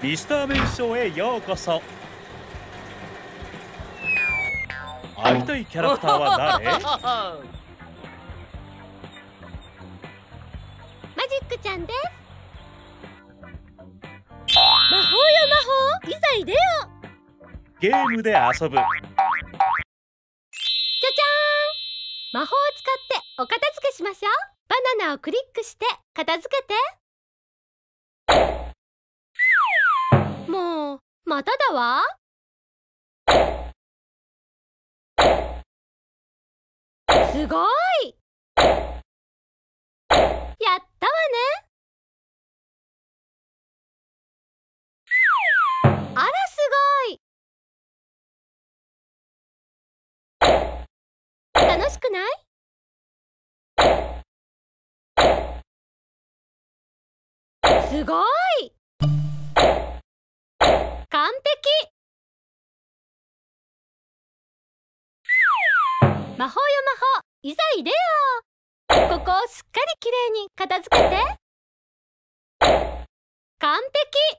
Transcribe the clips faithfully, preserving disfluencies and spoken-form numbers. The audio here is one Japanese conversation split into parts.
ミスターメンショーへようこそ。会いたいキャラクターは誰？ マジックちゃんです。魔法よ魔法、いざいでよ。 ゲームで遊ぶ。 じゃじゃーん。魔法を使ってお片付けしましょう。バナナをクリックして片付けて。もうまただわ。すごい。やったわね。あらすごい。楽しくない？すごい。完璧。魔法よ魔法、いざいでよ。ここをすっかりきれいに片付けて。完璧。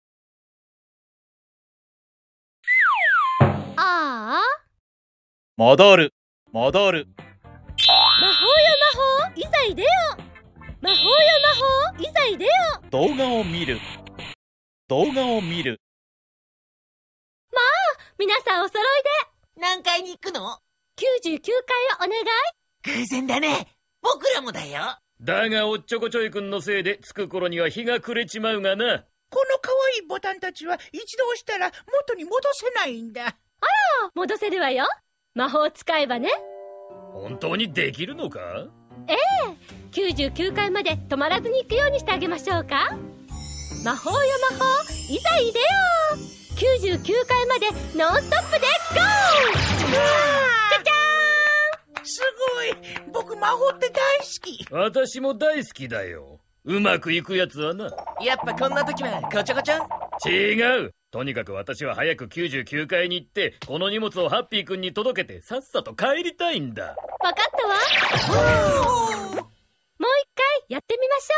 ああ。 戻る戻る。 魔法よ魔法、いざいでよ。魔法よ魔法、いざいでよ。 動画を見る動画を見る。 まあ、皆さんお揃いで。 何階に行くの？ きゅうじゅうきゅうかいをお願い。 偶然だね。僕らもだよ。 だがおっちょこちょいくんのせいで着く頃には日が暮れちまうがな。 この可愛いボタンたちは一度押したら元に戻せないんだ。 あら、戻せるわよ。魔法を使えばね。 本当にできるのか？ ええ、きゅうじゅうきゅうかいまで止まらずに行くようにしてあげましょうか。魔法よ魔法、いざいでよ。きゅうじゅうきゅうかいまでノンストップでゴー。じゃじゃーん。 すごい。僕魔法って大好き。 私も大好きだよ。うまくいくやつはな。 やっぱこんな時はこちょこちょん。 違う。とにかく私は早くきゅうじゅうきゅうかいに行ってこの荷物をハッピーくんに届けてさっさと帰りたいんだ。 わかったわ。もう一回やってみまし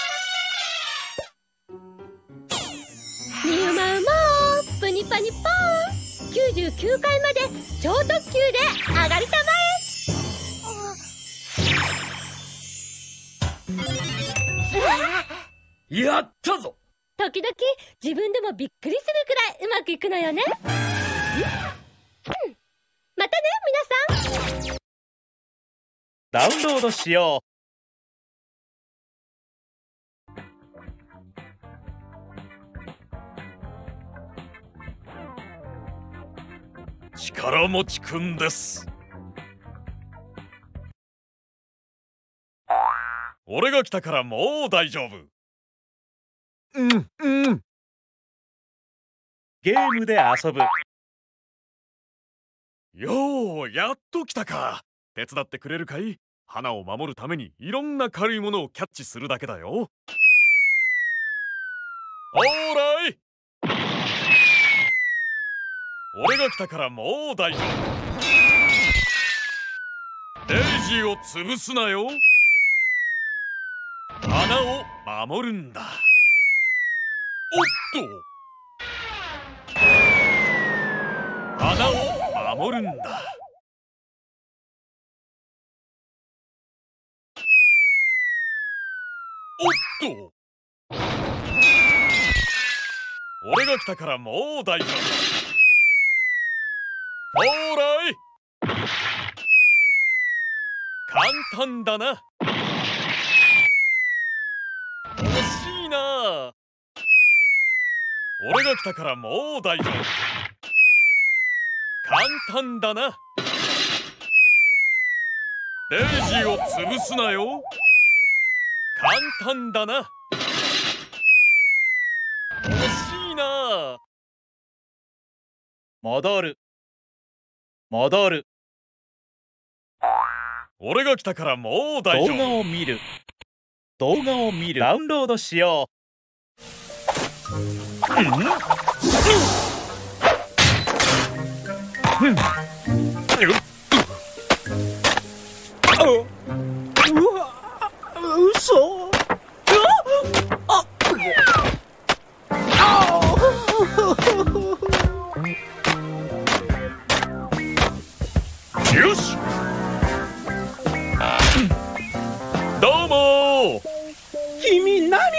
ょう。にゅうまうまー、プニパニポーン。きゅうじゅうきゅうかいまで超特急で上がりたまえ。やったぞ。 時々自分でもびっくりするくらいうまくいくのよね。うん、またね皆さん。 ダウンロードしよう。力持ちくんです。俺が来たからもう大丈夫。うんうん。ゲームで遊ぶ。ようやっと来たか。手伝ってくれるかい？花を守るためにいろんな軽いものをキャッチするだけだよ。オーライ。俺が来たからもう大丈夫。デイジーを潰すなよ。花を守るんだ。おっと、花を守るんだ。おっと、俺が来たからもう大丈夫。オーライ。簡単だな。惜しいな。俺が来たからもう大丈夫。簡単だな。デイジーを潰すなよ。簡単だな。惜しいな。戻る戻る。俺が来たからもう大丈夫。動画を見る動画を見る。ダウンロードしよう。うん、うん、 うわ、嘘。あああ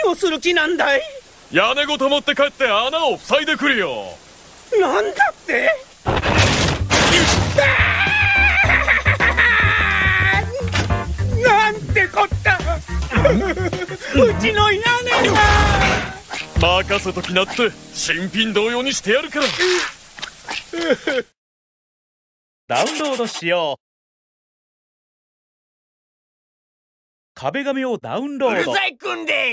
どうする気なんだい？ 屋根ごと持って帰って穴を塞いでくるよ。 なんだって？なんてこったうちの屋根が。 任せときなって新品同様にしてやるから。ダウンロードしよう。壁紙をダウンロード。 うるさいくんです。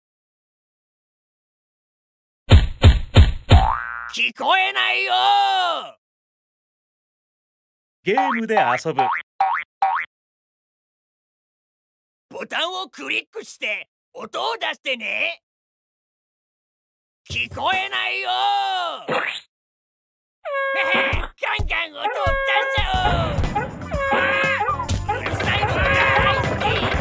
聞こえないよ。 ゲームで遊ぶ。 ボタンをクリックして音を出してね。聞こえないよ。へへ、ガンガン音を出しちゃおう。うるさいの大好き。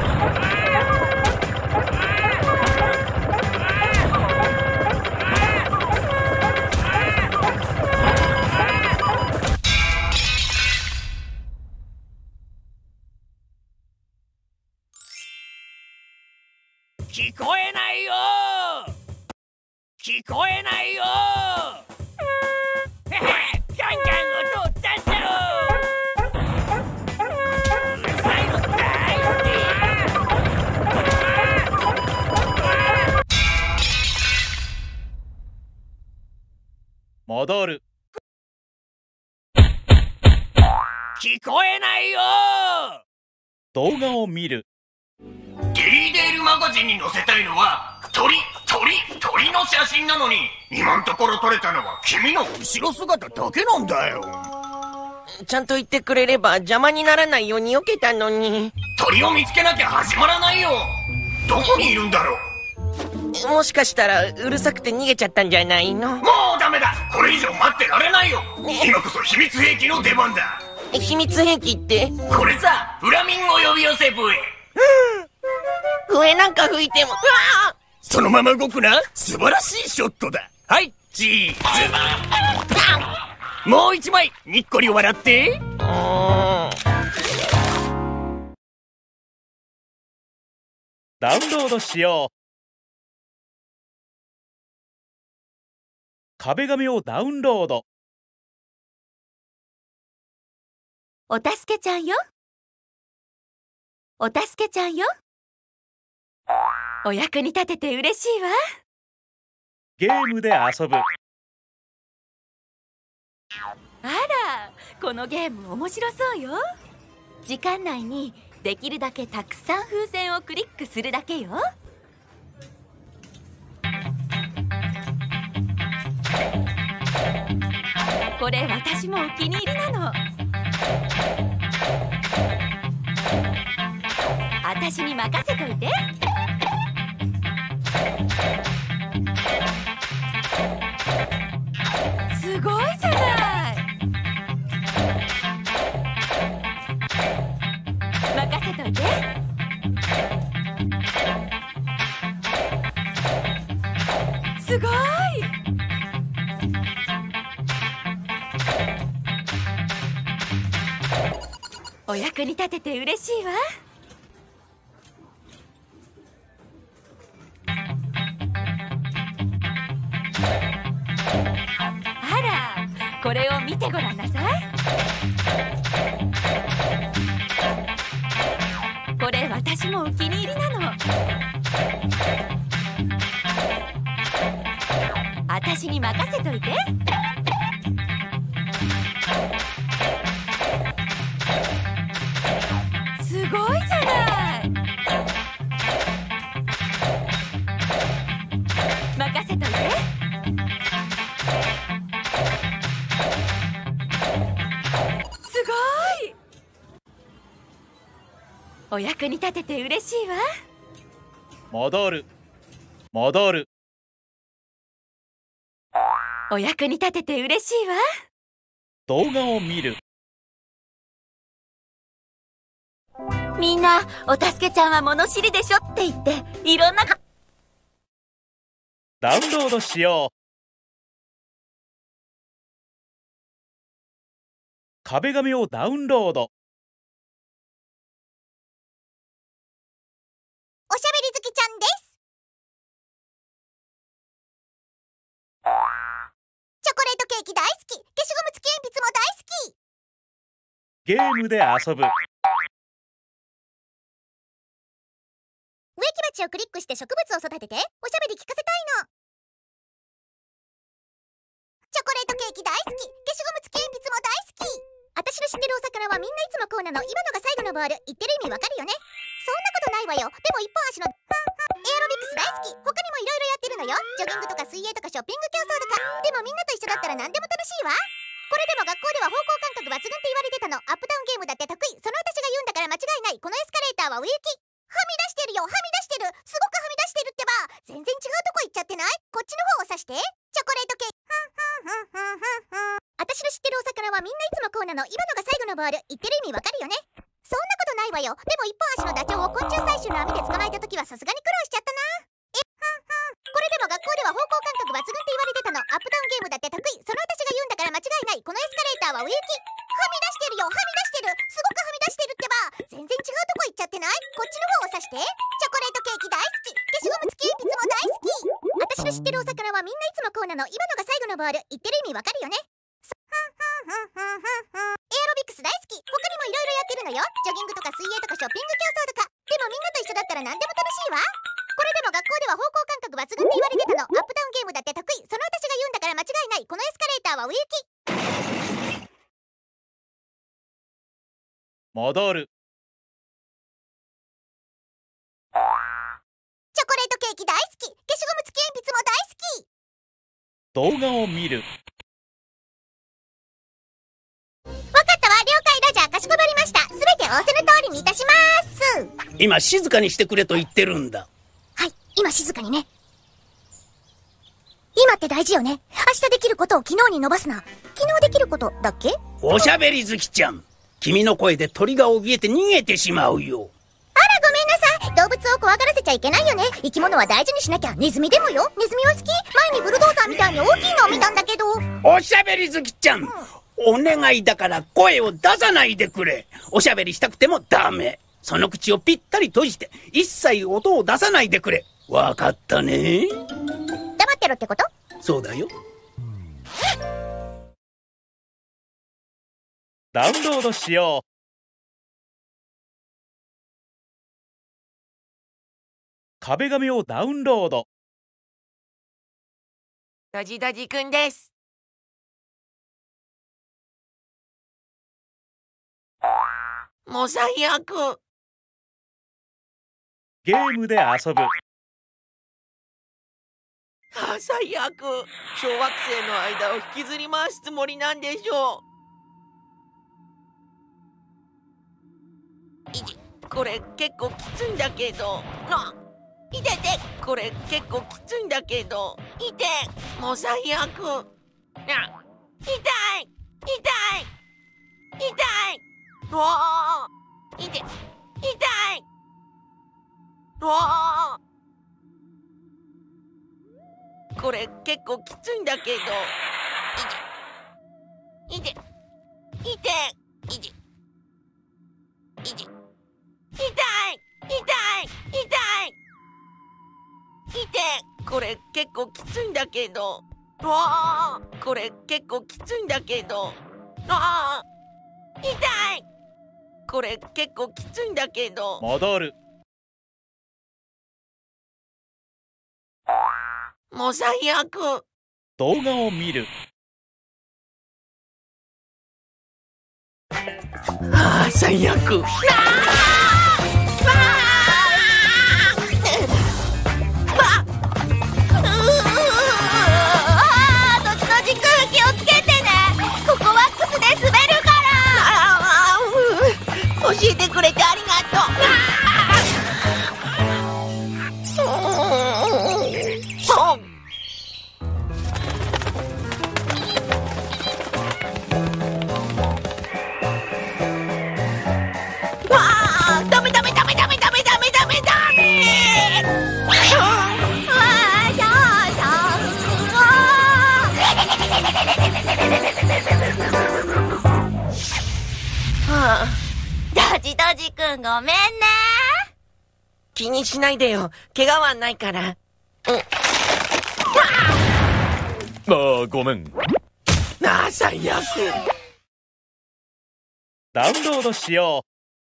聞こえないよ。聞こえないよ。へへ、ガンガン音を出しちゃおう。うるさいの大好き。 戻る。 聞こえないよ。 動画を見る。 ゲリーデールマガジンに載せたいのは鳥鳥鳥の写真なのに、今のところ撮れたのは君の後ろ姿だけなんだよ。 ちゃんと言ってくれれば邪魔にならないように避けたのに。 鳥を見つけなきゃ始まらないよ。どこにいるんだろう。 もしかしたらうるさくて逃げちゃったんじゃないの？ もうダメだ。これ以上待ってられないよ。今こそ秘密兵器の出番だ。 秘密兵器って？ これさ、フラミンゴ呼び寄せ笛。 笛なんか吹いても、うわあ！ そのまま動くな。素晴らしいショットだ。はい、チーズ。もう一枚にっこり笑って。 ダウンロードしよう。壁紙をダウンロード。 お助けちゃんよ。お助けちゃんよ。お役に立てて嬉しいわ。 ゲームで遊ぶ。 あら、このゲーム面白そうよ。時間内にできるだけたくさん風船をクリックするだけよ。これ私もお気に入りなの。私に任せといて。すごいじゃない。任せといて。すごい。お役に立てて嬉しいわ。あら、これを見てごらんなさい。これ私もお気に入りなの。私に任せといて。すごいじゃない。任せといて。すごい。お役に立てて嬉しいわ。 戻る。戻る。 お役に立てて嬉しいわ。 動画を見る。 みんな、お助けちゃんは物知りでしょって言って、いろんなか。 ダウンロードしよう。壁紙をダウンロード。 おしゃべり好きちゃんです。 ゲームで遊ぶ。 植木鉢をクリックして植物を育てておしゃべり聞かせたいの。チョコレートケーキ大好き、消しゴム付き鉛筆も大好き。私の知ってるお魚はみんないつもこうなの。今のが最後のボール。言ってる意味わかるよね。そんなことないわよ。でも一本足のエアロビクス大好き。他にもいろいろやってるのよ。ジョギングとか水泳とかショッピング競争とか。でもみんなと一緒だったら何でも楽しいわ。これでも学校では方向感覚抜群って言われてたの。アップダウンゲームだって得意。その私が言うんだから間違いない。このエスカレーターは上行き。はみ出してるよ、はみ出してる。すごくはみ出してるってば。全然違うとこ行っちゃってない？こっちの方を指して。チョコレートケーキ。私の知ってるお魚はみんないつもこうなの。今のが最後のボール。言ってる意味わかるよね。そんなことないわよ。でも一本足のダチョウを昆虫採集の網で捕まえた時はさすがに苦労しちゃったな。えこれでも学校では方向感覚抜群って言われてたの。アップダウンゲームだって得意。その私が言うんだから間違いない。このエスカレーターは上行き。はみ出してるよ、はみ出してる。すごくはみ出してるってば。全然違うとこ行っちゃってない？こっちの方を指して。チョコレートケーキ大好き。消しゴム付き鉛筆も大好き。私の知ってるお魚はみんないつもこうなの。今のが最後のボール。言ってる意味わかるよね。エアロビクス大好き。他にもいろいろやってるのよ。ジョギングとか水泳とかショッピング競争とか。でもみんなと一緒だったら何でも楽しいわ。これでも学校では方向感覚抜群って言われてたの。アップダウンゲームだって得意。その私が言うんだから間違いない。このエスカレーターは上行き。 戻る。 チョコレートケーキ大好き。消しゴム付き鉛筆も大好き。 動画を見る。 わかったわ。了解だ。じゃあかしこまりました。すべて仰せの通りにいたします。 今静かにしてくれと言ってるんだ。 はい、今静かにね。今って大事よね。明日できることを昨日に伸ばすな。昨日できることだっけ？ おしゃべり好きちゃん、君の声で鳥が怯えて逃げてしまうよ。 あらごめんなさい。動物を怖がらせちゃいけないよね。生き物は大事にしなきゃ。ネズミでもよ。ネズミは好き。前にブルドーザーみたいに大きいのを見たんだけど。 おしゃべり好きちゃん、うん、お願いだから声を出さないでくれ。おしゃべりしたくてもダメ。その口をぴったり閉じて一切音を出さないでくれ。わかったね。 黙ってろってこと？ そうだよ。 ダウンロードしよう。壁紙をダウンロード。 ドジドジくんです。もう最悪。 ゲームで遊ぶ。 あ、最悪。小惑星の間を引きずり回すつもりなんでしょう。いて、これ結構きついんだけど。ないてて、これ結構きついんだけど。いて、もう最悪。あ、痛い痛い痛いうわー、いて、痛いうわー、これ結構きついんだけど。いて、いて、いて、いて、いて、痛い痛い痛いいて、これ結構きついんだけど。うわー、これ結構きついんだけど。あー、痛い、これ結構きついんだけど。 戻る。 もう最悪。 動画を見る。 ああ、最悪。 教えてくれてありがとう。あ、ダメダメダメダメダメダメダメダメ。はあ、 ドジドジくんごめんね。 気にしないでよ。怪我はないから。うん。 ああ、ごめん。 ああ、最悪。 ダウンロードしよ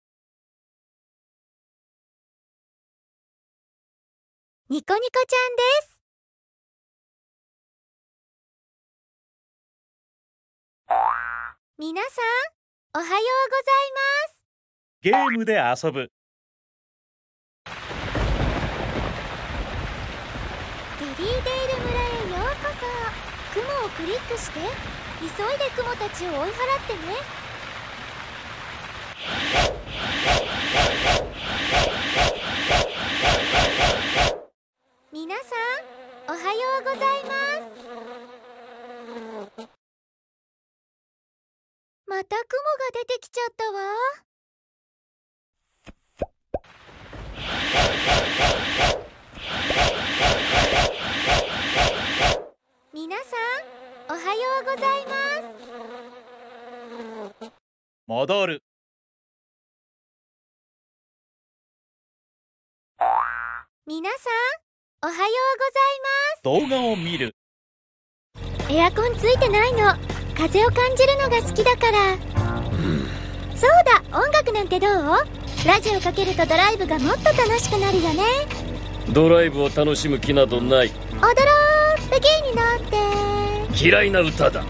ニコニコちゃんです。皆さん、おはようございます。 う。ゲームで遊ぶ。 デリーデール村へようこそ。雲をクリックして急いで雲たちを追い払ってね。皆さん、おはようございます。また雲が出てきちゃったわ。皆さん、おはようございます。 戻る。 皆さん、おはようございます。 動画を見る。 エアコンついてないの。風を感じるのが好きだから。そうだ、音楽なんてどう？ラジオかけるとドライブがもっと楽しくなるよね。 ドライブを楽しむ気などない。 踊ろう、ペギーになって。 嫌いな歌だ。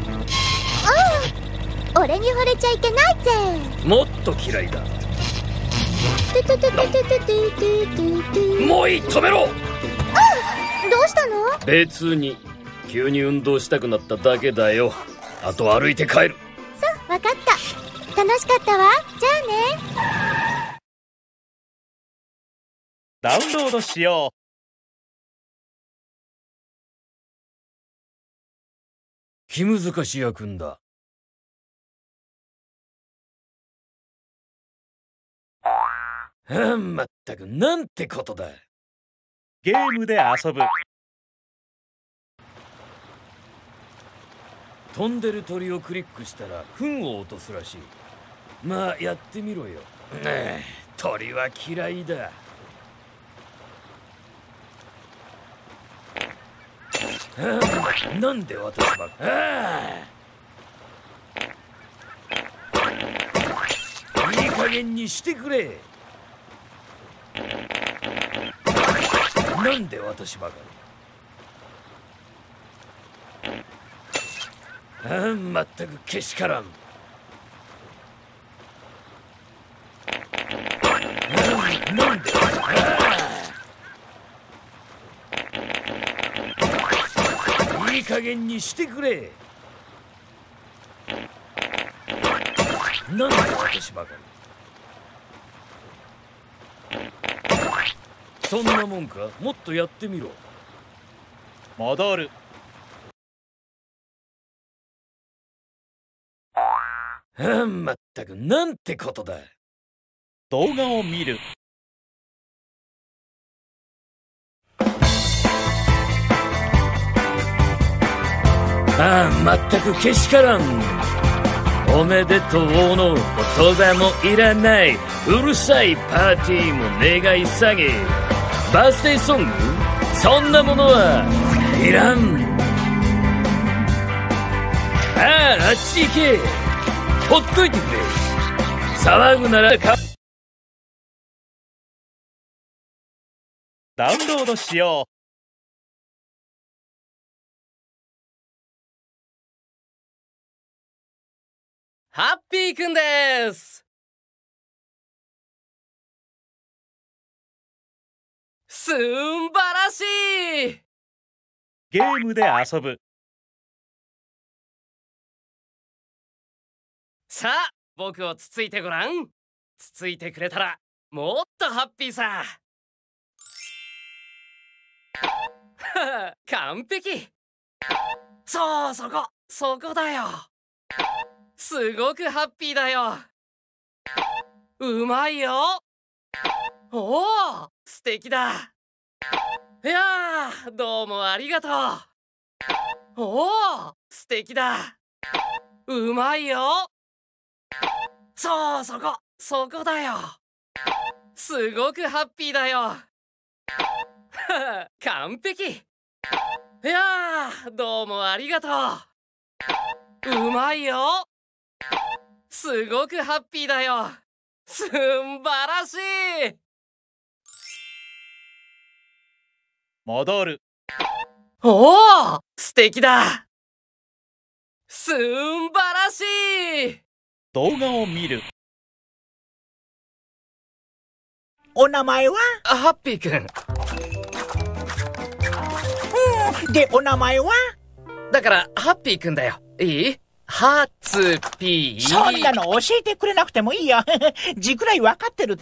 おう、俺に惚れちゃいけないぜ。 もっと嫌いだ。 トゥトゥトゥトゥトゥトゥトゥトゥトゥ。 もういい、止めろ。 どうしたの？ 別に急に運動したくなっただけだよ。あと歩いて帰る。 そう、わかった。楽しかったわ。じゃあね。 ダウンロードしよ気難し役んだ。あんまったく、なんてことだ。 う。ゲームで遊ぶ。 飛んでる鳥をクリックしたら糞を落とすらしい。まあやってみろよ。ねえ、鳥は嫌いだ。ああ、なんで私ばっか。ああ、いい加減にしてくれ。なんで私ばかり。ああ、まったくけしからん。ああ、なんで。ああ、いい加減にしてくれ。なんで私ばかり。そんなもんか。もっとやってみろ。 戻る。 ああ、まったく、なんてことだ。 動画を見る。 ああ、まったくけしからん。おめでとうの言葉もいらない。うるさいパーティーも願い下げ。バースデーソング、そんなものはいらん。ああ、あっち行け。ほっといてくれ。騒ぐならか。 ダウンロードしよハッピーくんです。すんばらしい。 う。ゲームで遊ぶ。 さあ、僕をつついてごらん。つついてくれたらもっとハッピーさ。完璧。そう、そこそこだよ。すごくハッピーだよ。うまいよ。おお、素敵だ。いやー、どうもありがとう。おお、素敵だ。うまいよ。そう、そこそこだよ。すごくハッピーだよ。完璧。いやー、どうもありがとう。うまいよ。 すごくハッピーだよ。すんばらしい。 戻る。 おお、素敵だ。すんばらしい。 動画を見る。 お名前は？ ハッピーくん。 うん、で、お名前は？ だからハッピーくんだよ。いい？ハツピー。 そんなの教えてくれなくてもいいよ。字くらい分かってるって。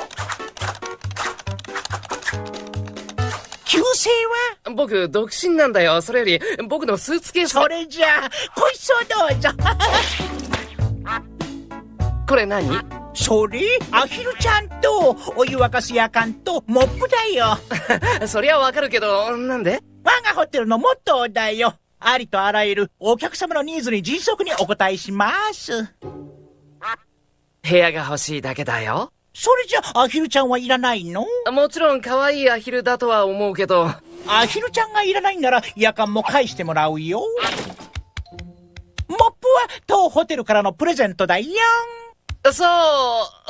旧姓は？ 僕独身なんだよ。それより僕のスーツケース。 それじゃあこいつをどうぞ。 これ何？ それアヒルちゃんとお湯沸かすやかんとモップだよ。 そりゃわかるけど、なんで？ 我がホテルのモットーだよ。ありとあらゆるお客様のニーズに迅速にお答えします。 部屋が欲しいだけだよ。 それじゃアヒルちゃんはいらないの？ もちろん可愛いアヒルだとは思うけど。 アヒルちゃんがいらないんなら夜間も返してもらうよ。モップは当ホテルからのプレゼントだよ。 そう、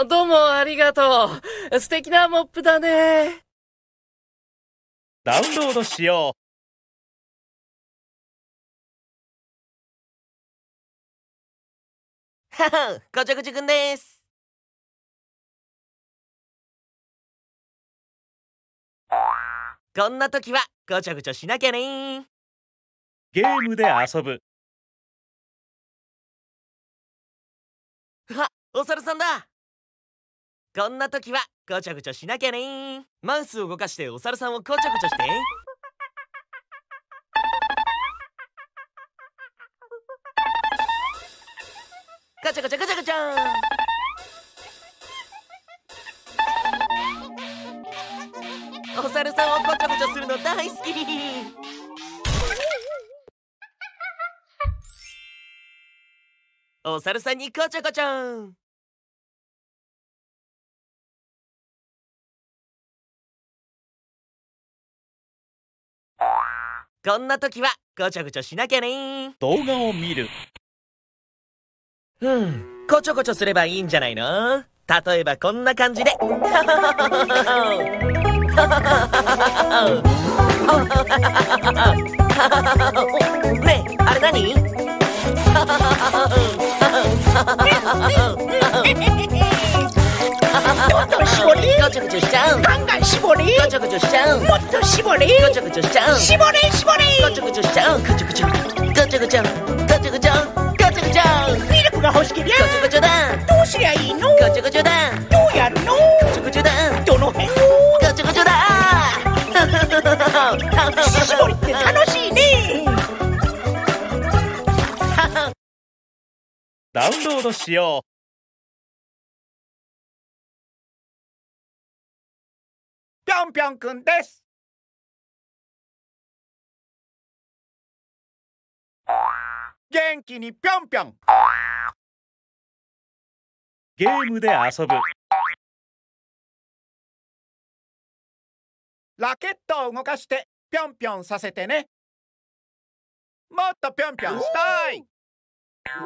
どうもありがとう。素敵なモップだね。 ダウンロードしよはは、ごちゃごちゃくんです。こんな時はごちゃごちゃしなきゃね。 ゲームで遊ぶ。 あ、お猿さんだ。こんな時はごちゃごちゃしなきゃね。マウスを動かしてお猿さんをごちゃごちゃして。ガチャガチャガチャガチャ。お猿さんをごちゃごちゃするの大好き。お猿さんにごちゃごちゃ。こんな時はごちゃごちゃしなきゃね。 動画を見る。 うん、こちょこちょすればいいんじゃないの？例えばこんな感じで。ねえ、あれ何？ もっと絞り。 ごちょごちょしちゃう。 ガンガン絞り。 ごちょごちょしちゃう。 もっと絞り。 ごちょごちょしちゃう。 絞り絞り。 ごちょごちょしちゃう。ごちょごちょごちょごちょごちょごちょごちょごちょごちょ。 ミルクが欲しけりゃごちょごちょだ。 どうすりゃいいの？ ごちょごちょだ。 どうやるの？ ごちょごちょだ。 どの辺を？ ごちょごちょだ。 乳絞りって楽しいね。 ダウンロードしよう。 ぴょんぴょんくんです。元気にぴょんぴょん。 ゲームで遊ぶ。 ラケットを動かしてぴょんぴょんさせてね。もっとぴょんぴょんしたい。ウィーウィ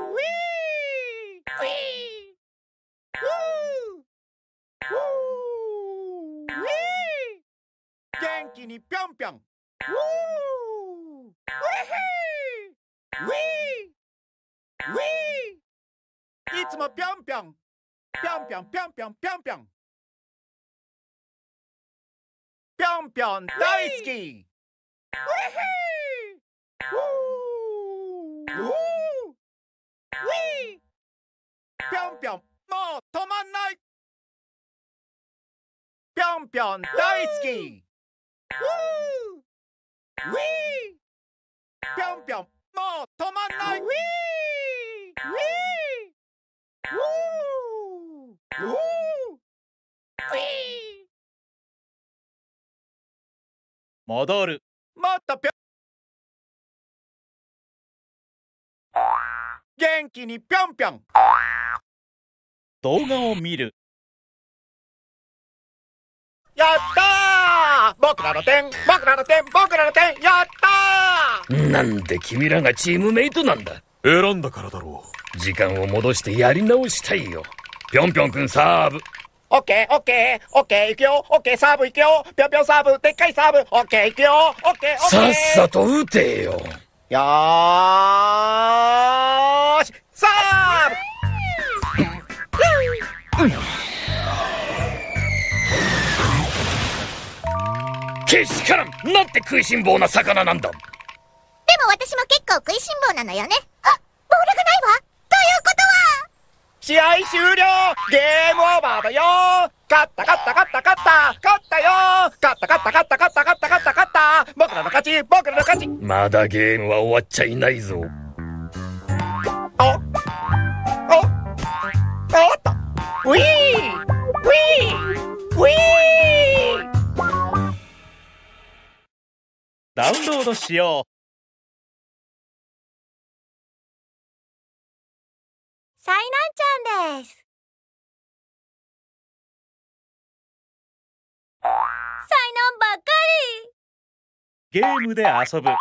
ーウーウーウィー。元気にぴょんぴょん。ウーウィーウィーウィー。いつもぴょんぴょんぴょんぴょんぴょんぴょんぴょんぴょんぴょんぴょん大好き。ウィーウーウーウィー。ぴょんぴょんもう止まんない。ぴょんぴょん大好き。ウーウィー。ぴょんぴょんもう止まんない。ウィーウィーウーウーウィー。 戻る。 もっとぴょん。元気にぴょんぴょん。 動画を見る。 やったー！僕らの点、僕らの点、僕らの点、やったー！ なんで君らがチームメイトなんだ？ 選んだからだろう。 時間を戻してやり直したいよ。ぴょんぴょんくんサーブ。 オッケーオッケーオッケーいくよ。オッケーサーブいくよ。ぴょんぴょんサーブ、でっかいサーブ。オッケーいくよ。オッケーオッケー。 さっさと打てよ。 よーし、サーブ。 けしからん。なんて食いしん坊な魚なんだ。 でも私も結構食いしん坊なのよね。あ、ボールがないわ。ということは試合終了。ゲームオーバーだよ。勝った勝った勝った勝った勝ったよ。勝った勝った勝った勝った勝った勝った勝った。僕らの勝ち、僕らの勝ち。 まだゲームは終わっちゃいないぞ。 おおおっと、ウィーウィーウィー。 ダウンロードしよう。 最難ちゃんです。災難ばっかゲームで遊ぶ。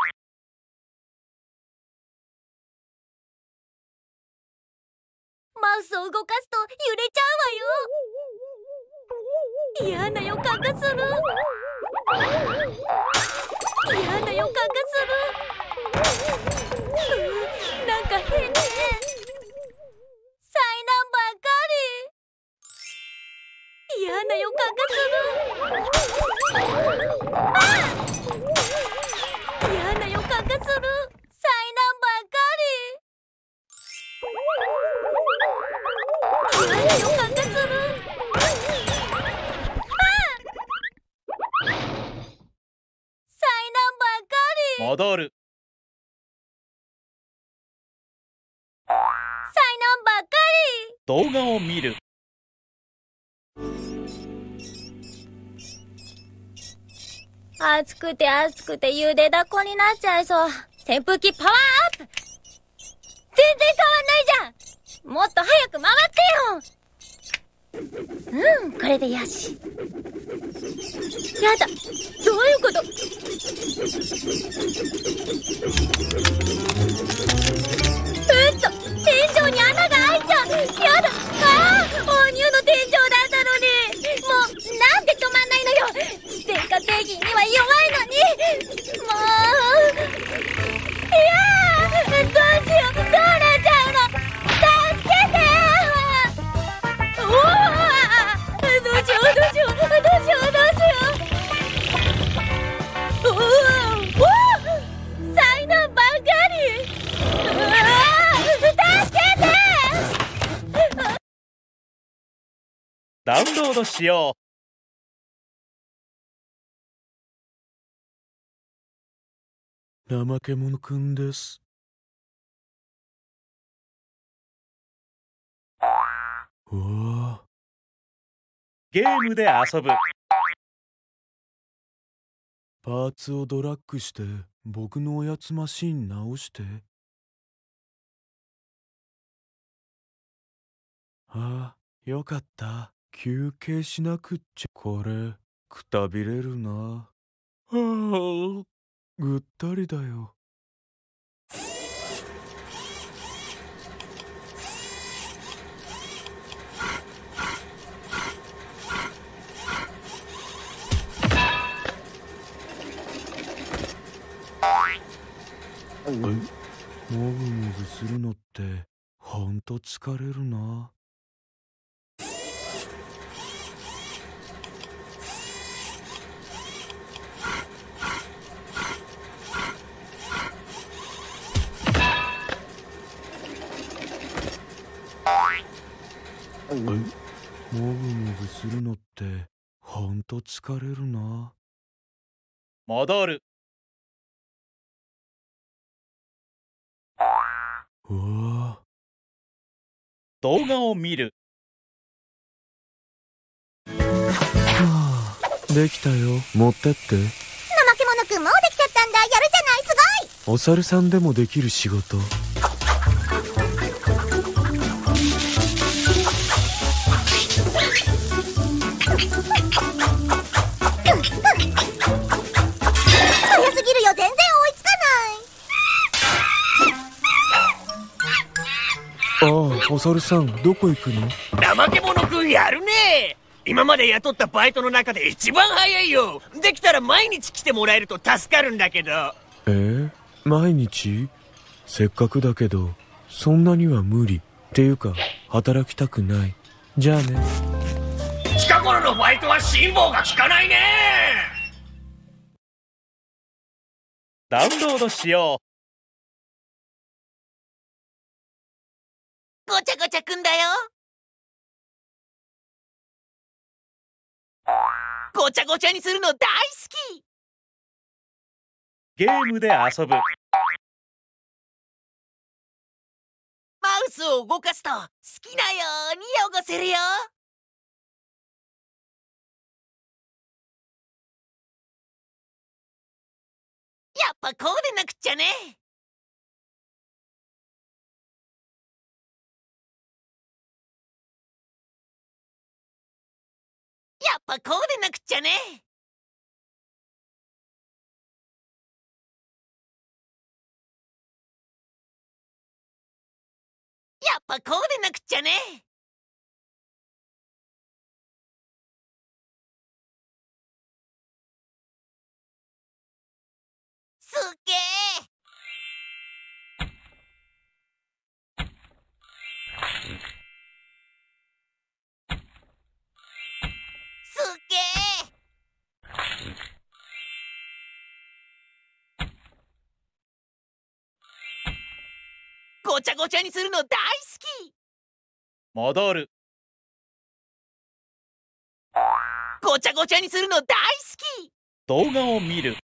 り。マウスを動かすと揺れちゃうわよ。嫌な予感がする。嫌な予感がする。うん、なんか変ね。災難ばっかり。嫌な予感がする。あっ、嫌な予感がする。災難ばっかり。嫌な予感がする。 戻る。 災難ばっか動画を見る。 り。暑くて暑くてゆでだこになっちゃいそう。扇風機パワーアップ。全然変わんないじゃん。もっと早く回ってよ。うん、これでよし。やだ、どういうこと？うっと、天井に穴が開いちゃう。やだ、ああ、放乳の天井だったのに。もう、なんで止まんないのよ。電化製品には弱いのに。もう、いやー、どうしよう、どうなっちゃうの。助けてー。おー、どうしようどうしようどうしようどうしよう。おーおー、災難ばっかり。うわー、助けて。 ダウンロードしよう。怠け者くんです。うわ、ゲームで遊ぶ。パーツをドラッグして僕のおやつマシン直して。ああ、よかった。休憩しなくっちゃ。これくたびれるな。はあ、ぐったりだよ。もぐもぐするのってほんと疲れるな。もぐもぐするのってほんと疲れるな。戻る。うわ、動画を見る。はあ、できたよ。持ってって。 怠け者くんもうできちゃったんだ。やるじゃない、すごい。 お猿さんでもできる仕事。 早すぎるよ、全然追いつかない。 お猿さん、どこ行くの？ 怠け者くんやるね。今まで雇ったバイトの中で一番早いよ。できたら毎日来てもらえると助かるんだけど。 えー、毎日？せっかくだけどそんなには無理っていうか働きたくない。じゃあね。 近頃のバイトは辛抱が効かないね。 ダウンロードしよごちゃごちゃくんだよ。ごちゃごちゃにするの大好き。 う。ゲームで遊ぶ。 マウスを動かすと好きなように汚せるよ。やっぱこうでなくっちゃね。やっぱこうでなくっちゃね。やっぱこうでなくっちゃね。すっげー。すっげー。ごちゃごちゃにするの大好き。 戻る。 ごちゃごちゃにするの大好き。 動画を見る。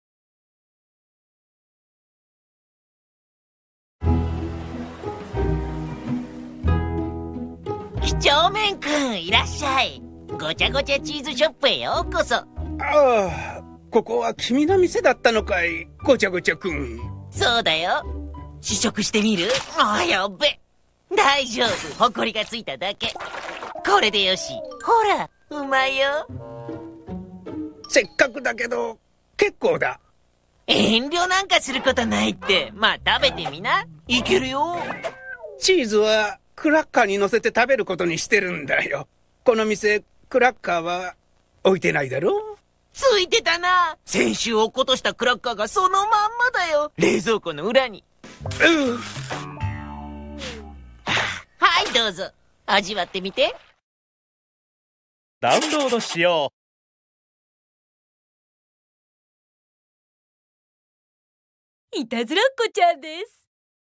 几帳面くんいらっしゃい。ごちゃごちゃチーズショップへようこそ。 ああ、ここは君の店だったのかい、ごちゃごちゃくん。 そうだよ。試食してみる？ああ、やっべ。大丈夫、ほこりがついただけ。これでよし。ほら、うまいよ。 せっかくだけど結構だ。 遠慮なんかすることないって。まあ食べてみな。いけるよ。 チーズはクラッカーに乗せて食べることにしてるんだよ。この店クラッカーは置いてないだろ。 ついてたな。先週落っことしたクラッカーがそのまんまだよ。冷蔵庫の裏に。 うん。 はいどうぞ、味わってみて。 ダウンロードしよう。いたずらっ子ちゃんです。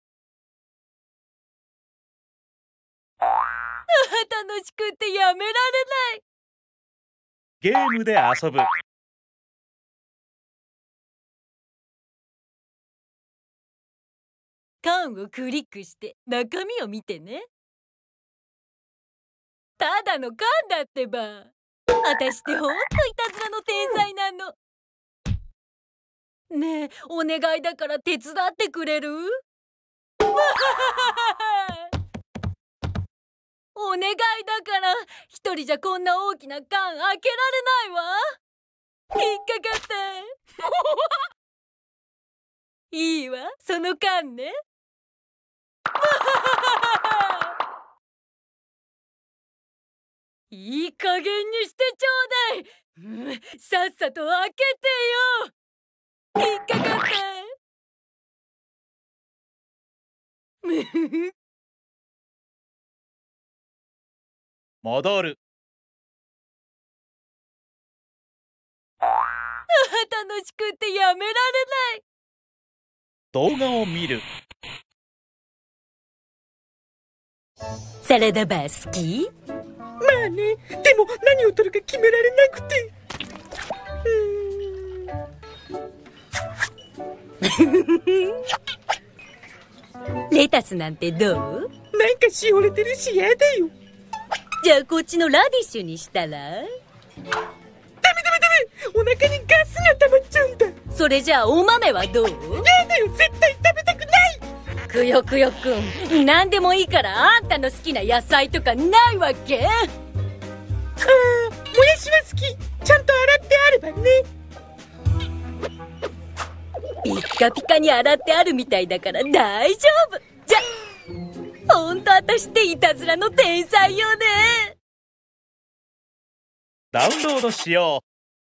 ああ、楽しくてやめられない。 ゲームで遊ぶ。 缶をクリックして中身を見てね。ただの缶だってば。あたしってほんといたずらの天才なの。ねえ、お願いだから手伝ってくれる？お願いだから一人じゃこんな大きな缶開けられないわ。引っかかって。いいわ、その缶ね。いい加減にしてちょうだい、うん、さっさと開けてよ。引っかかって。 戻る。 楽しくてやめられない。 動画を見る。 サラダバー好き？ まあね、でも何を取るか決められなくて。 レタスなんてどう？ なんかしおれてるしやだよ。 じゃあこっちのラディッシュにしたら？ダメダメダメ、お腹にガスが溜まっちゃうんだ。 それじゃあお豆はどう？ やだよ、絶対食べたくない。 くよくよくん、何でもいいからあんたの好きな野菜とかないわけ？ ああ、もやしは好き。ちゃんと洗ってあるわね。 ピッカピカに洗ってあるみたいだから大丈夫。じゃ、ほんと洗私っていたずらの天才よね。 ダウンロードしよ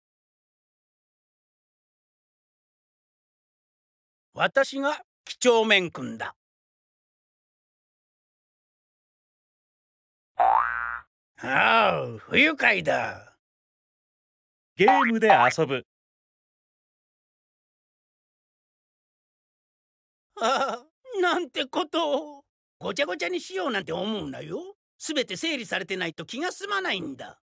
う。私が几帳面くんだ。ああ、不愉快だ。 ゲームで遊ぶ。 ああ、なんてことを。ごちゃごちゃにしようなんて思うなよ。すべて整理されてないと気が済まないんだ。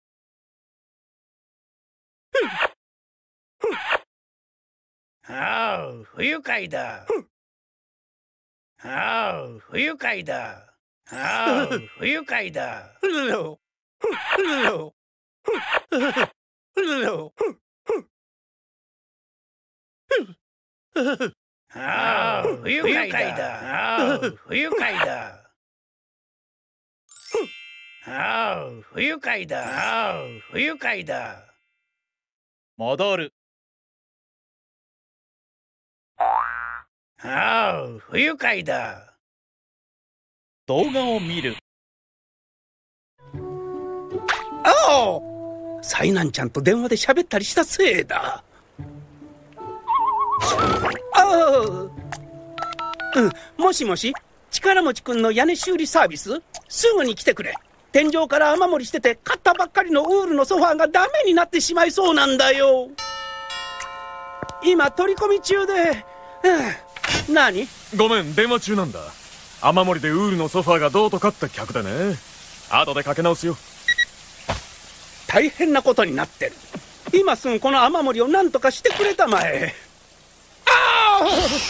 ああ、不愉快だ。ああ、不愉快だ。ああ、不愉快だ。ああ、不愉快だ。ああ、不愉快だ。ああ、不愉快だ。ああ、不愉快だ。 戻る。 ああ、不愉快だ。 動画を見る。 ああ、災難ちゃんと電話で喋ったりしたせいだ。ああ、うん、もしもし、力持ちくんの屋根修理サービス？すぐに来てくれ。天井から雨漏りしてて買ったばっかりのウールのソファーがダメになってしまいそうなんだよ。今取り込み中で、うん、何？ ごめん、電話中なんだ。雨漏りでウールのソファーがどうとかって客でね。後でかけ直すよ。 大変なことになってる。今すぐこの雨漏りを何とかしてくれたまえ。あ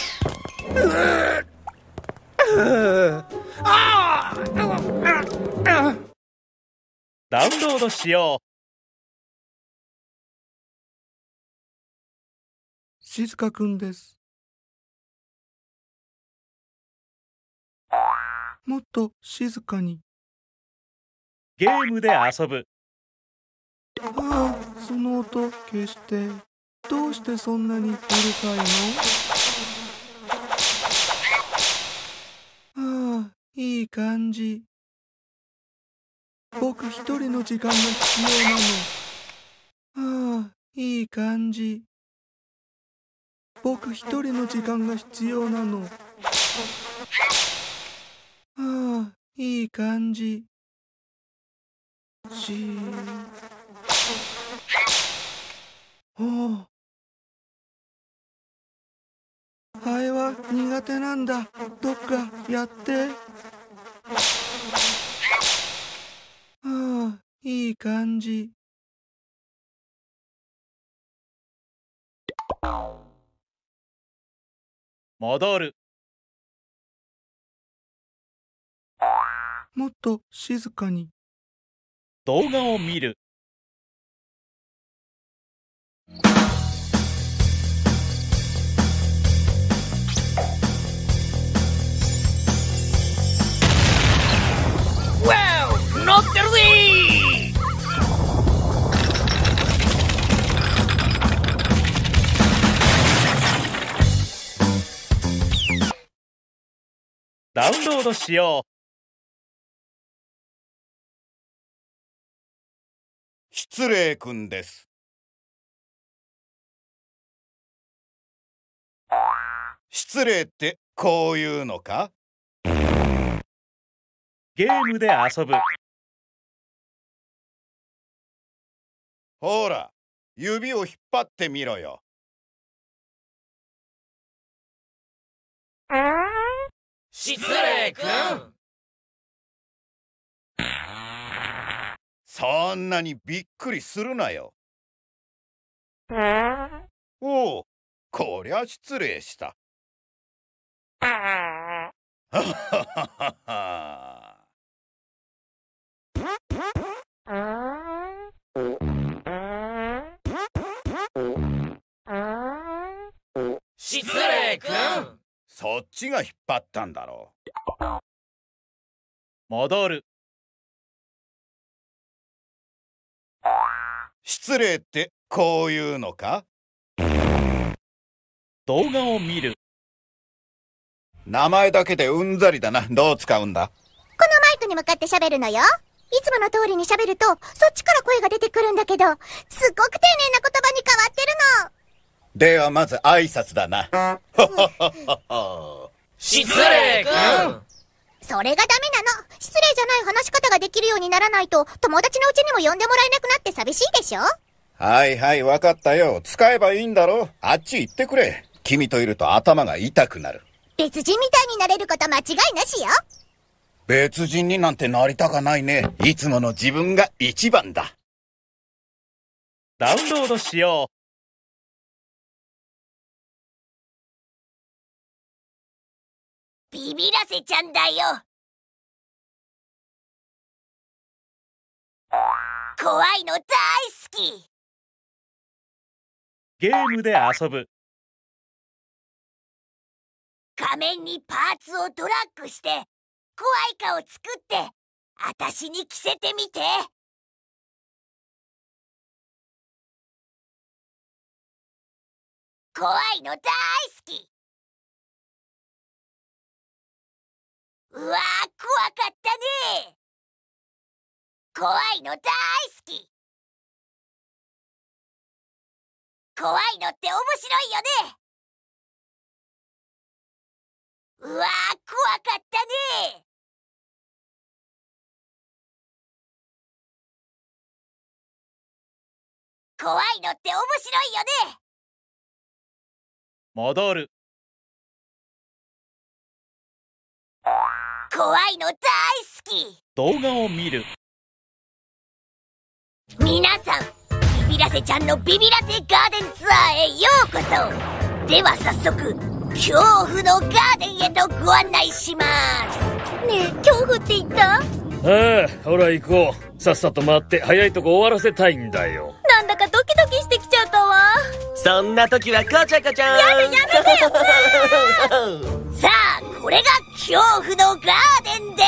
あ、 ダウンロードしよう。 静香くんです。もっと静かに。 ゲームで遊ぶ。 ああ、その音消して。どうしてそんなにうるさいの？ああ、いい感じ。僕一人の時間が必要なの。ああ、いい感じ。僕一人の時間が必要なの。ああ、いい感じ。しー。おお。ハエは苦手なんだ。どっかやって。ああ、いい感じ。 戻る。 もっと静かに。 動画を見る。 わお、乗ってるぜダウンロードしよう。 失礼くんです。失礼ってこういうのか？ ゲームで遊ぶ。 ほら、指を引っ張ってみろよ。 失礼くん。 そんなにびっくりするなよ。おお、こりゃ失礼した。はははは。 失礼くん。 そっちが引っ張ったんだろう。 戻る。 失礼ってこういうのか？ 動画を見る。 名前だけでうんざりだな。どう使うんだ？ に向かって喋るのよ。いつもの通りに喋ると、そっちから声が出てくるんだけど、すっごく丁寧な言葉に変わってるの。 ではまず挨拶だな。 失礼くん。 それがダメなの。失礼じゃない話し方ができるようにならないと、友達のうちにも呼んでもらえなくなって寂しいでしょ。 はいはい、わかったよ。使えばいいんだろ。あっち行ってくれ。君といると頭が痛くなる。 別人みたいになれること間違いなしよ。 別人になんてなりたかないね。いつもの自分が一番だ。 ダウンロードしよう。ビビらせちゃんだよ。怖いの大好き。 ゲームで遊ぶ。 仮面にパーツをドラッグして怖い顔作ってあたしに着せてみて。怖いの大好き。うわー、怖かったね。怖いの大好き。怖いのって面白いよね。うわー、怖かったね。怖いのって面白いよね。 戻る。 怖いの大好き。 動画を見る。 皆さん、ビビらせちゃんのビビらせガーデンツアーへようこそ。では早速恐怖のガーデンへとご案内します。 ねえ、恐怖って言った？ ああ、ほら行こう。さっさと回って早いとこ終わらせたいんだよ。 なんだかドキドキしてきちゃったわ。 そんな時はこちゃこちゃん。 やだやめてさあ、これが恐怖のガーデンで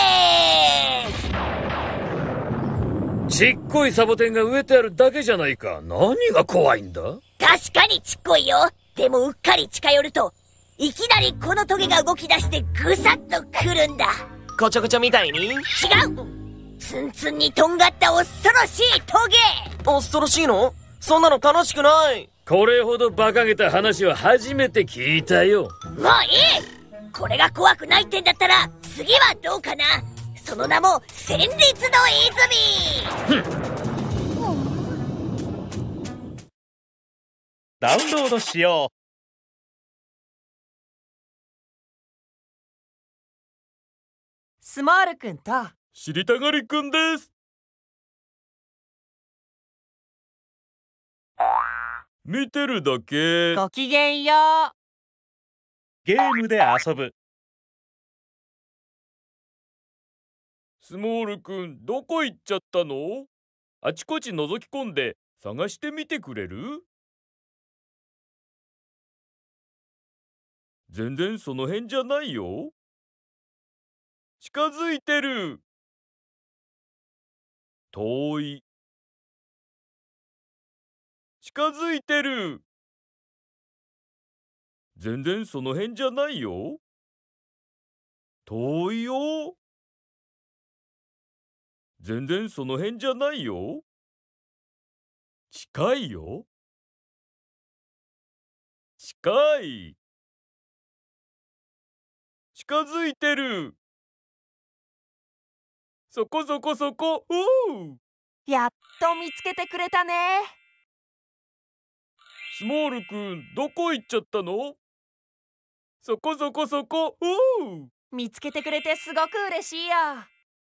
ーす。ちっこいサボテンが植えてあるだけじゃないか。何が怖いんだ？ 確かにちっこいよ。でもうっかり近寄るといきなりこのトゲが動き出してぐさっとくるんだ。 こちょこちょみたいに？ 違う、ツンツンにとんがった恐ろしいトゲ。 恐ろしいの？そんなの楽しくない。 これほど馬鹿げた話は初めて聞いたよ。 もういい。これが怖くないってんだったら次はどうかな。その名も戦慄の泉。 ダウンロードしよう。 スモールくんと知りたがりくんです。見てるだけ。 ごきげんよう。 ゲームで遊ぶ。スモールくん、どこ行っちゃったの？あちこち覗き込んで探してみてくれる？全然その辺じゃないよ。近づいてる。遠い。近づいてる。全然その辺じゃないよ。遠いよ。全然その辺じゃないよ。近いよ。近い。近づいてる。そこそこそこ。おう。 やっと見つけてくれたね。 スモールくん、どこ行っちゃったの？そこそこそこ。おう。 見つけてくれてすごく嬉しいや。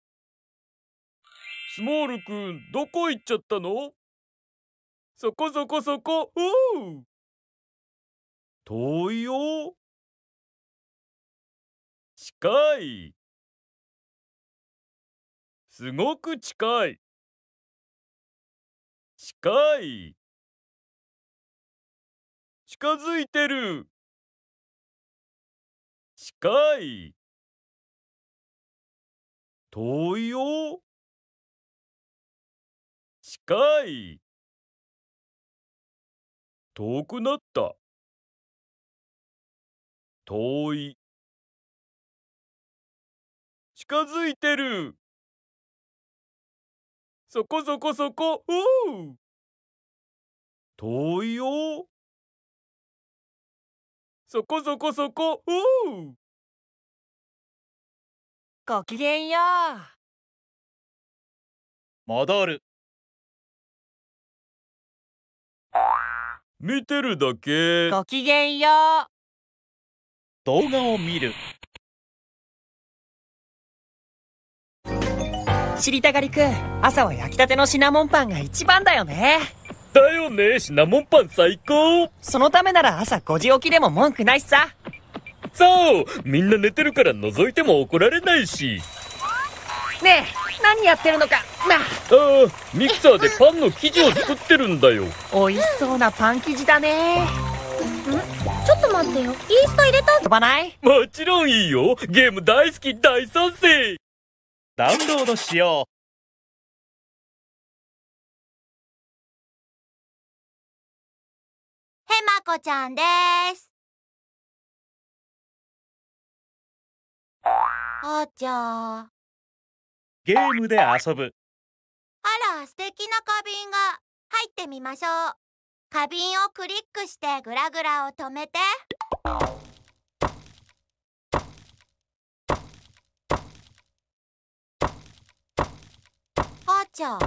スモールくん、どこ行っちゃったの？そこそこそこ。おう。遠いよ。近い。すごく近い。近い。近づいてる。近い。遠いよ。近い。遠くなった。遠い。近づいてる。 そこそこそこ。おう。遠いよ。そこそこそこ。おう。 ごきげんよう。 戻る。 見てるだけ。 ごきげんよう。 動画を見る。 知りたがりくん、朝は焼きたてのシナモンパンが一番だよね。 だよね、シナモンパン最高。 そのためなら朝ごじ起きでも文句ないさ。 そう、みんな寝てるから覗いても怒られないし。 ねえ、何やってるのかな。 ああ、ミキサーでパンの生地を作ってるんだよ。 美味しそうなパン生地だね。 んちょっと待ってよ、イースト入れた？ 飛ばない？ もちろんいいよ、ゲーム大好き、大賛成。 ダウンロードしよう。 へまこちゃんです。あーちゃん。 ゲームで遊ぶ。 あら、素敵な花瓶が。入ってみましょう。花瓶をクリックしてグラグラを止めて。あーちゃん。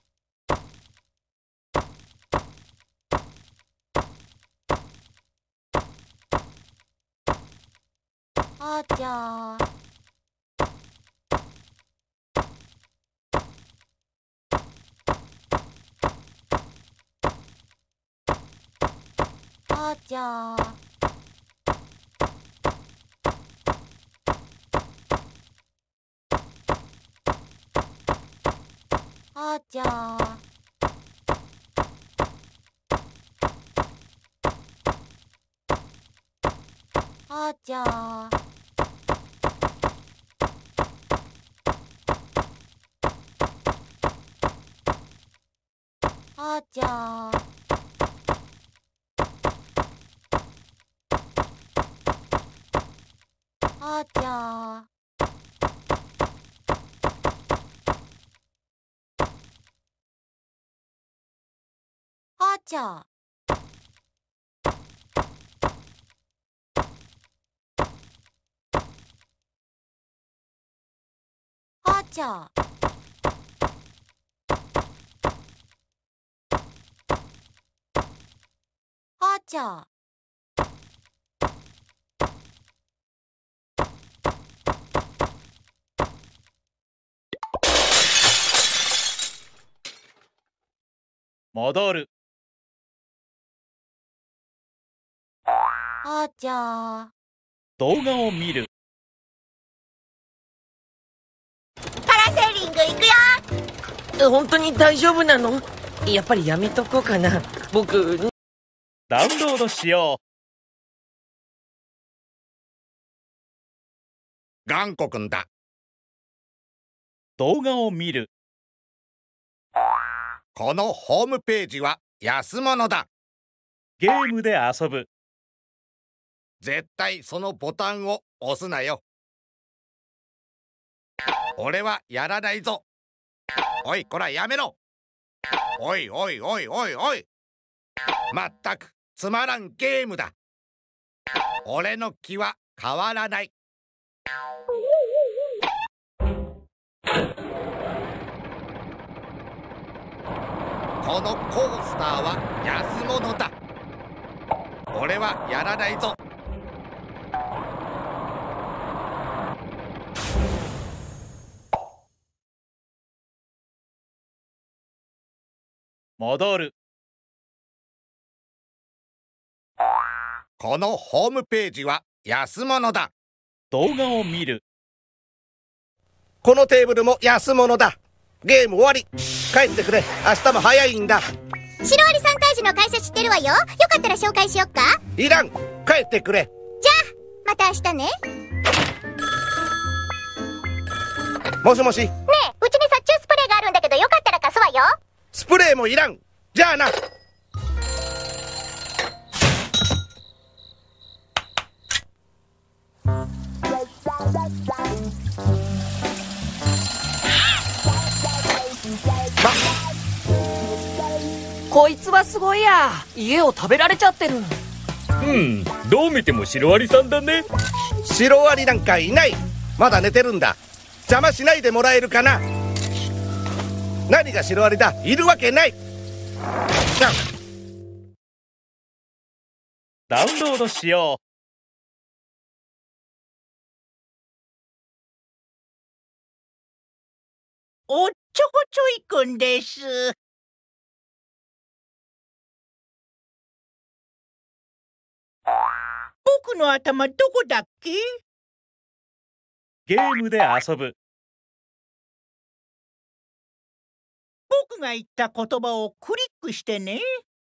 あーちゃん。あーちゃん。あーちゃん。あーちゃん。あーちゃん。あーちゃん。あーちゃん。あーちゃん。あーちゃん。 戻る。 あーちゃん。 動画を見る。 パラセーリング行くよ。 本当に大丈夫なの？やっぱりやめとこうかな。僕。 ダウンロードしよう。頑固くんだ。 動画を見る。 このホームページは安物だ。 ゲームで遊ぶ。 絶対そのボタンを押すなよ。俺はやらないぞ。おいこらやめろ。おいおいおいおいおい。まったくつまらんゲームだ。俺の気は変わらない。このコースターは安物だ。俺はやらないぞ。 戻る。 このホームページは安物だ。 動画を見る。 このテーブルも安物だ。ゲーム終わり。帰ってくれ。明日も早いんだ。 シロアリ三大寺の会社知ってるわよ。よかったら紹介しよっか。 いらん。帰ってくれ。 じゃあまた明日ね。 もしもし。ねえ、 うちに殺虫スプレーがあるんだけどよかったら貸すわよ。 スプレーもいらん。じゃあな。ま、 こいつはすごいや。家を食べられちゃってる。 うん、どう見てもシロアリさんだね。 シロアリなんかいない。まだ寝てるんだ。邪魔しないでもらえるかな。何がシロアリだ。いるわけない。 ダウンロードしよう。 おっちょこちょいくんです。僕の頭どこだっけ？ ゲームで遊ぶ。 僕が言った言葉をクリックしてね。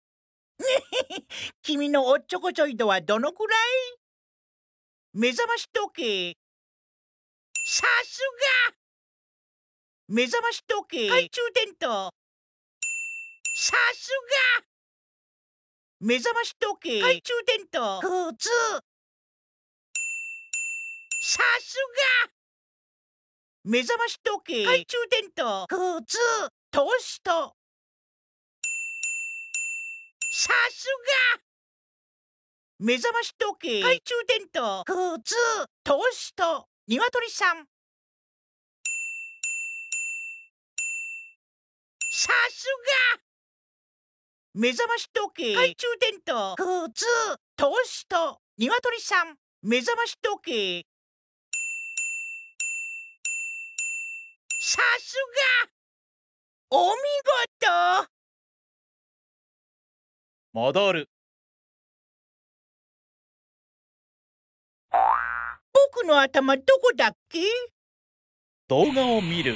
君のおっちょこちょい度はどのくらい？目覚まし時計。さすが！目覚まし時計。懐中電灯。さすが！目覚まし時計。懐中電灯。靴。さすが！目覚まし時計。懐中電灯。靴。トースト。さすが！目覚まし時計。懐中電灯。靴。トースト。鶏さん。さすが！目覚まし時計。懐中電灯。靴。トースト。鶏さん。目覚まし時計。さすが！お見事！ 戻る。 僕の頭どこだっけ？ 動画を見る。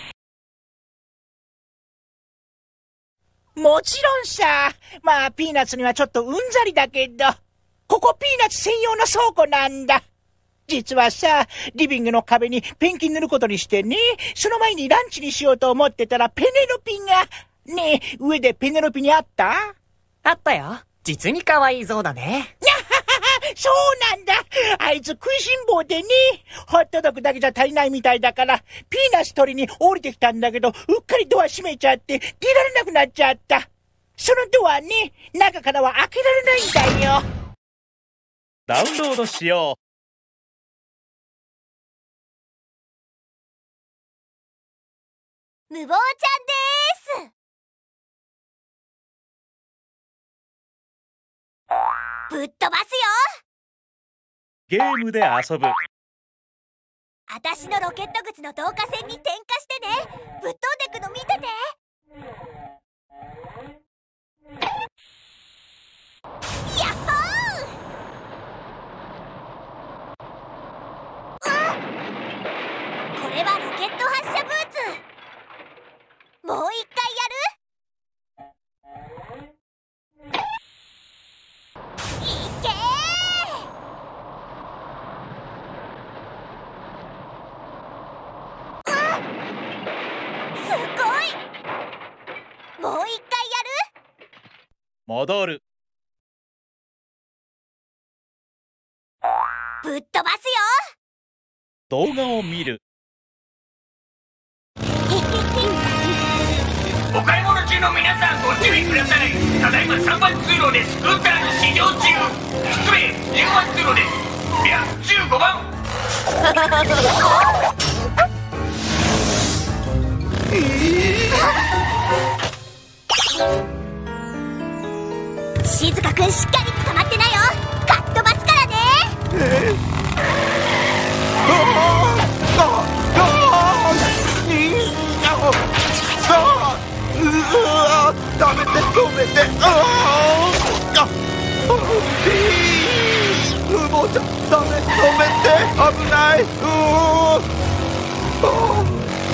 もちろんさ。まあピーナッツにはちょっとうんざりだけど、ここピーナッツ専用の倉庫なんだ。実はさ、リビングの壁にペンキ塗ることにしてね、その前にランチにしようと思ってたらペネロピが。ねえ、上でペネロピにあった？ あったよ。実に可愛い像だね。 そうなんだ。あいつ食いしん坊でね、ホットドッグだけじゃ足りないみたいだから、ピーナッツ取りに降りてきたんだけど、うっかりドア閉めちゃって出られなくなっちゃった。そのドアね、中からは開けられないんだよ。 ダウンロードしよう。無謀ちゃんでーす。ぶっ飛ばすよ。 ゲームで遊ぶ。 あたしのロケット靴の導火線に点火してね。ぶっ飛んでくの見てて。やっほー！あ！これはロケット発射ブーツ。もう一回やる？いけー！すごい！もう一回やる？ 戻る。 ぶっ飛ばすよ。 動画を見る。 お買い物中の皆さんご注意ください。ただいまさんばん通路でスクーターの試乗中。失礼、じゅうばん通路です。いや、じゅうごばん。 静香くんしっかり捕まってなよ。かっ飛ばすからね。 えーあああああうわダメて止めてああ無謀ちゃんダメ止めて危ないうああ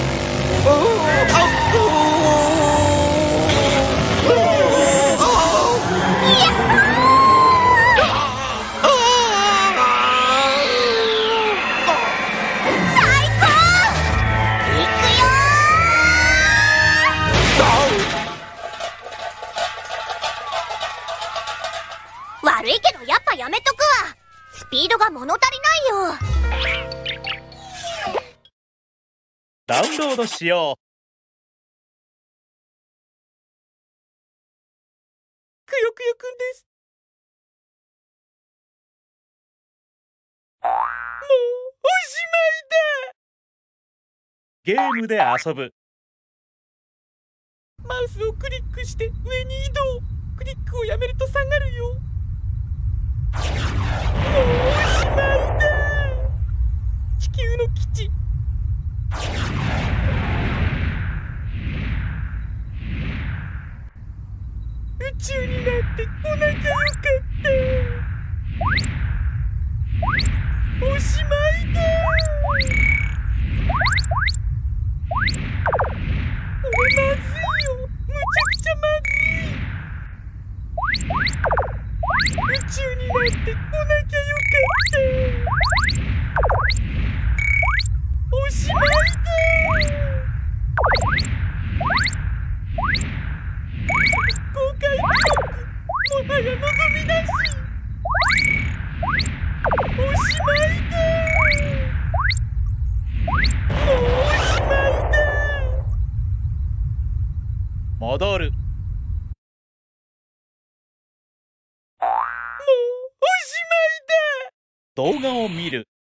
悪いけどやっぱやめとくわ。スピードが物足りないよ。 ダウンロードしよう。 くよくんです。もうおしまいだ。ゲームで遊ぶ。マウスをクリックして上に移動。クリックをやめると下がるよ。もうおしまいだ。地球の基地。宇宙になってこなきゃよかった。おしまいだ。これまずいよ。むちゃくちゃまずい。宇宙になってこなきゃよかった。おしまいだ。公開記録もはや望みなし。おしまいだ。もうおしまいだ。戻る。もうおしまいだ。動画を見る。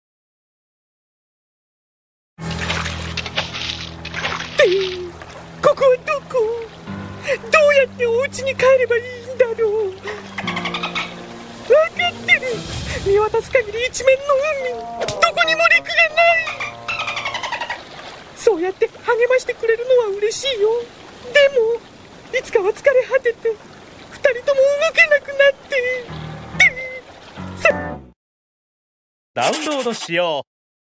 ここはどこ？どうやってお家に帰ればいいんだろう。分かってる。見渡す限り一面の海。どこにも陸がない。そうやって励ましてくれるのは嬉しいよ。でもいつかは疲れ果てて二人とも動けなくなってさダウンロードしよう。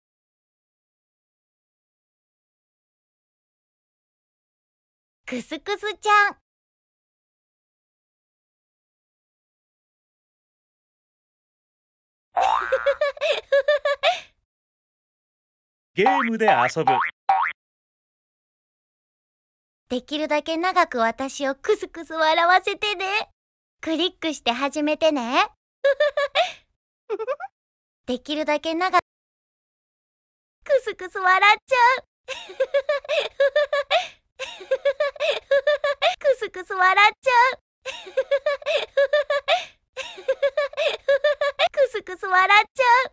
クスクスちゃん。 ゲームで遊ぶ。 できるだけ長く私をクスクス笑わせてね。クリックして始めてね。できるだけ長くクスクス笑っちゃう。クスクス笑っちゃう。クスクス笑っちゃう。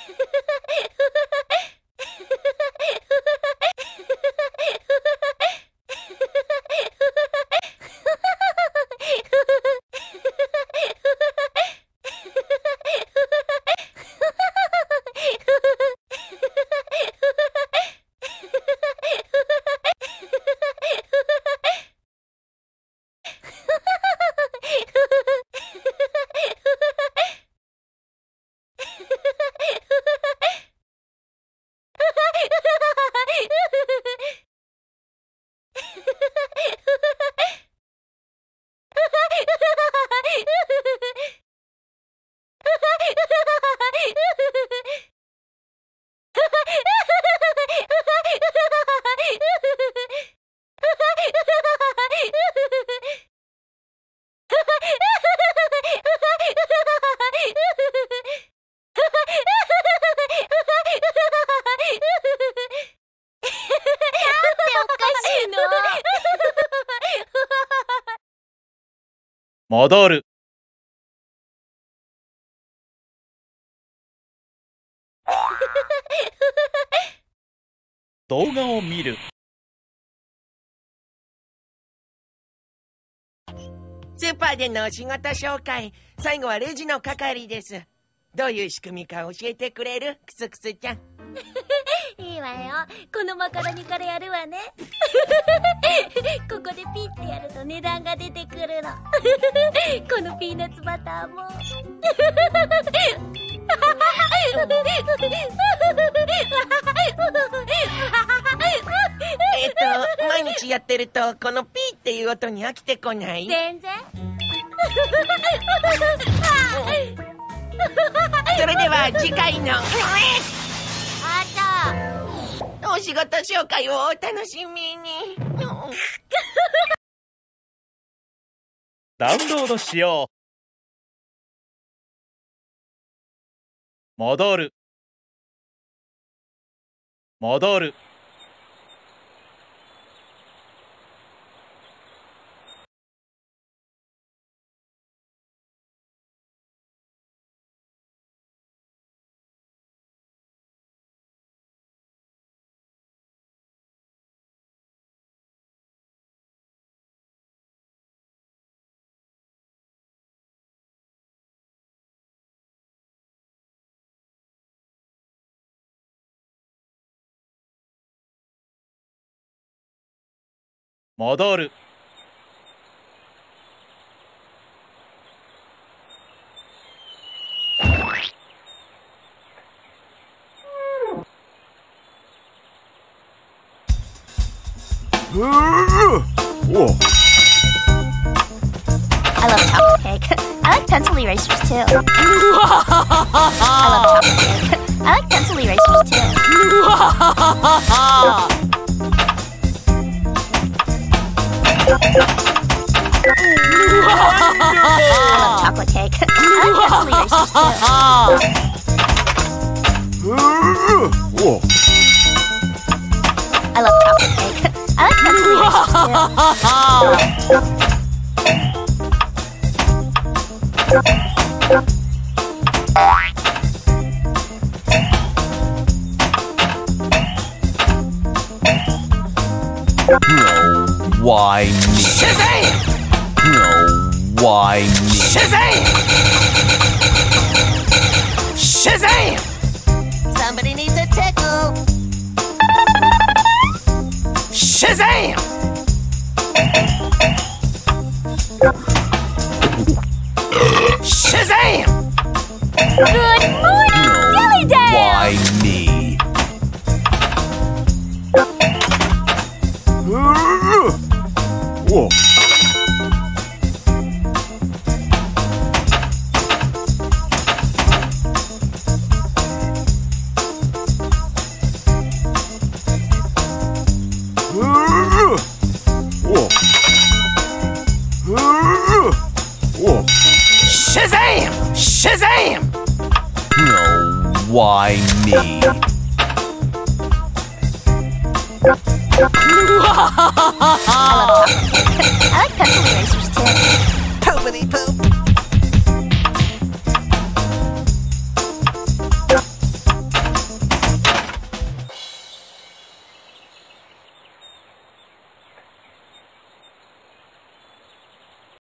戻る。動画を見る。 スーパーでのお仕事紹介。最後はレジの係です。どういう仕組みか教えてくれる？クスクスちゃん。 いいわよ。このマカロニからやるわね。ここでピッてやると値段が出てくるの。このピーナッツバターも。 えっと毎日やってるとこのピーっていう音に飽きてこない？ 全然。 それでは次回のあお仕事紹介をお楽しみに。 ダウンロードしよう。戻る。戻る。 戻る。 お I love chocolate cake. I like pencil erasers too. I love chocolate cake. I like pencil erasers too. I love chocolate cake. I like pencil erasers too. I love chocolate cake. I like pencil erasers too. No, why me? Shazam! No, why me? Shazam! Shazam! Somebody needs a tickle. Shazam! Shazam! Good morning, Dilly Dale! Why me? Whoa. Shazam! Shazam! No, why me? I like pencil erasers too. Poopity poop.